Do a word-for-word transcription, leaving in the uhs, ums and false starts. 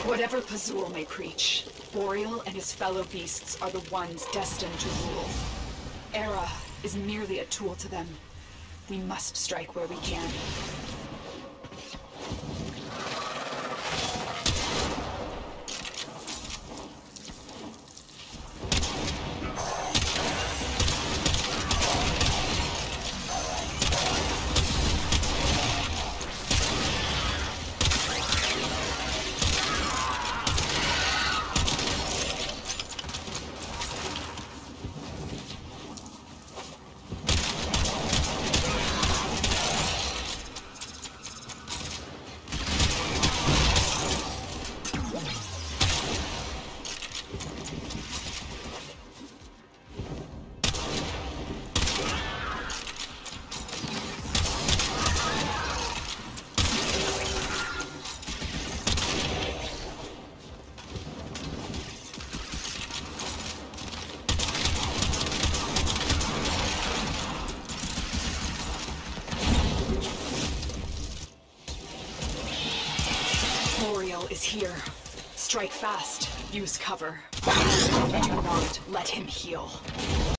Whatever Pazul may preach, Boreal and his fellow beasts are the ones destined to rule. Era is merely a tool to them. We must strike where we can. Boreal is here. Strike fast. Use cover. Do not let him heal.